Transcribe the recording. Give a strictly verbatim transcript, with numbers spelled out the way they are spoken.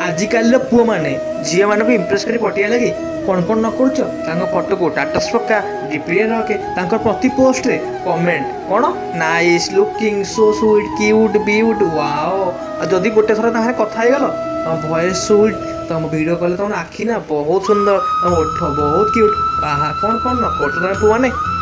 आजिकल पुओ मैंने झील मान को इम्प्रेस कर पटिया लगे कौन कौन न कर फोटो को टाटस पक्का डीपीए रखे प्रति पोस्ट रे कमेंट कौन nice looking so sweet cute ब्यूट वाओ जदि गोटे थर कथा गल तुम वॉइस स्वीट तुम वीडियो कॉल तुम आखि ना बहुत सुंदर तुम ओठ बहुत क्यूट आहा कौन कौन न कर पुओ मैंने